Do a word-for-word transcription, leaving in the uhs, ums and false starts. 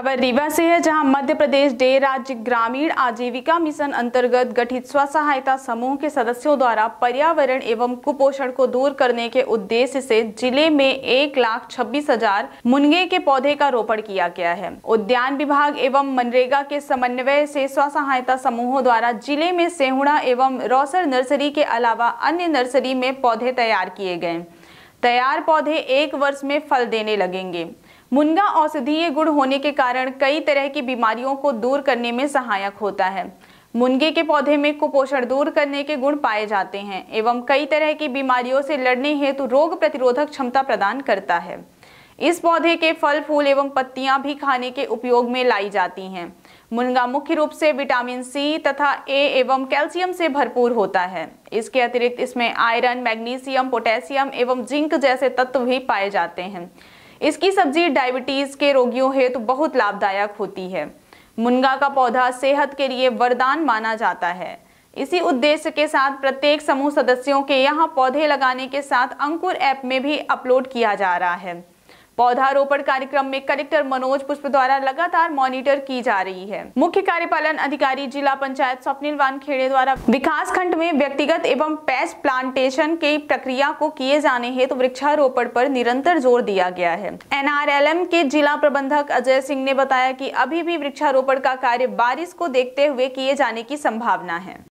खबर रीवा से है, जहां मध्य प्रदेश डे राज्य ग्रामीण आजीविका मिशन अंतर्गत गठित स्व सहायता समूह के सदस्यों द्वारा पर्यावरण एवं कुपोषण को दूर करने के उद्देश्य से जिले में एक लाख छब्बीस हजार मुनगे के पौधे का रोपण किया गया है। उद्यान विभाग एवं मनरेगा के समन्वय से स्व सहायता समूहों द्वारा जिले में सेहुड़ा एवं रौसर नर्सरी के अलावा अन्य नर्सरी में पौधे तैयार किए गए। तैयार पौधे एक वर्ष में फल देने लगेंगे। मुनगा औषधीय गुण होने के कारण कई तरह की बीमारियों को दूर करने में सहायक होता है। मुनगे के पौधे में कुपोषण दूर करने के गुण पाए जाते हैं एवं कई तरह की बीमारियों से लड़ने हेतु रोग प्रतिरोधक क्षमता प्रदान करता है। इस पौधे के फल, फूल एवं पत्तियां भी खाने के उपयोग में लाई जाती हैं। मुनगा मुख्य रूप से विटामिन सी तथा ए एवं कैल्शियम से भरपूर होता है। इसके अतिरिक्त इसमें आयरन, मैग्नीशियम, पोटेशियम एवं जिंक जैसे तत्व भी पाए जाते हैं। इसकी सब्जी डायबिटीज के रोगियों हेतु बहुत लाभदायक होती है। मुनगा का पौधा सेहत के लिए वरदान माना जाता है। इसी उद्देश्य के साथ प्रत्येक समूह सदस्यों के यहाँ पौधे लगाने के साथ अंकुर ऐप में भी अपलोड किया जा रहा है। पौधारोपण कार्यक्रम में कलेक्टर मनोज पुष्प द्वारा लगातार मॉनिटर की जा रही है। मुख्य कार्यपालन अधिकारी जिला पंचायत स्वप्निल वानखेड़े द्वारा विकास खंड में व्यक्तिगत एवं पैच प्लांटेशन की प्रक्रिया को किए जाने हेतु तो वृक्षारोपण पर निरंतर जोर दिया गया है। एन आर एल एम के जिला प्रबंधक अजय सिंह ने बताया कि अभी भी वृक्षारोपण का कार्य बारिश को देखते हुए किए जाने की संभावना है।